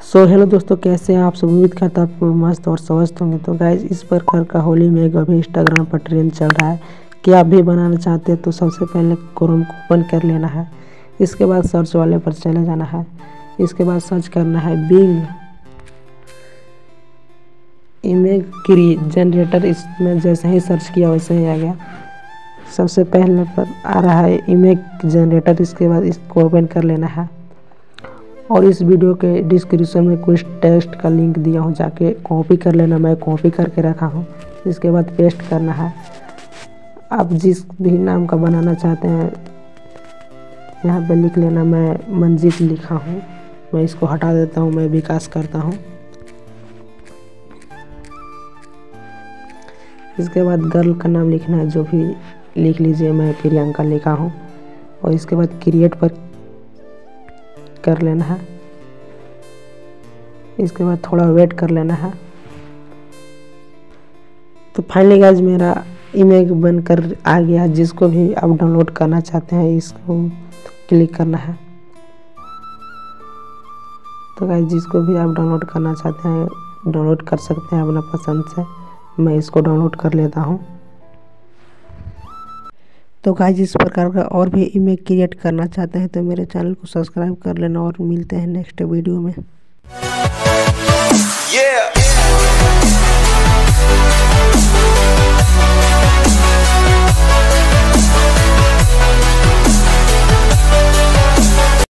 Hello दोस्तों, कैसे हैं आप सब। उम्मीद करता आप मस्त और स्वस्थ होंगे। तो गाइज, इस प्रकार का होली में अभी इंस्टाग्राम पर ट्रेंड चल रहा है कि आप भी बनाना चाहते हैं तो सबसे पहले क्रोम को ओपन कर लेना है। इसके बाद सर्च वाले पर चले जाना है। इसके बाद सर्च करना है बिंग इमेज क्री जनरेटर। इसमें जैसे ही सर्च किया वैसे ही आ गया। सबसे पहले पर आ रहा है इमेज जनरेटर। इसके बाद इसको ओपन कर लेना है और इस वीडियो के डिस्क्रिप्शन में कुछ टेक्स्ट का लिंक दिया हूँ, जाके कॉपी कर लेना। मैं कॉपी करके रखा हूँ। इसके बाद पेस्ट करना है। आप जिस भी नाम का बनाना चाहते हैं यहाँ पे लिख लेना। मैं मंजीत लिखा हूँ। मैं इसको हटा देता हूँ, मैं विकास करता हूँ। इसके बाद गर्ल का नाम लिखना है, जो भी लिख लीजिए। मैं प्रियंका लिखा हूँ और इसके बाद क्रिएट पर कर लेना है। इसके बाद थोड़ा वेट कर लेना है। तो फाइनली गाइज मेरा इमेज बनकर आ गया। जिसको भी आप डाउनलोड करना चाहते हैं इसको क्लिक करना है। तो गाइज, जिसको भी आप डाउनलोड करना चाहते हैं डाउनलोड कर सकते हैं अपना पसंद से। मैं इसको डाउनलोड कर लेता हूँ। तो गाइज, इस प्रकार का और भी इमेज क्रिएट करना चाहते हैं तो मेरे चैनल को सब्सक्राइब कर लेना और मिलते हैं नेक्स्ट वीडियो में।